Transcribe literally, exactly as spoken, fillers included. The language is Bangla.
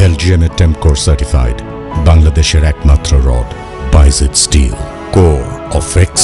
বেলজিয়ামের টেমকোর সার্টিফাইড, বাংলাদেশের একমাত্র রড, বাইজেড স্টিল, কোর অফ এক্স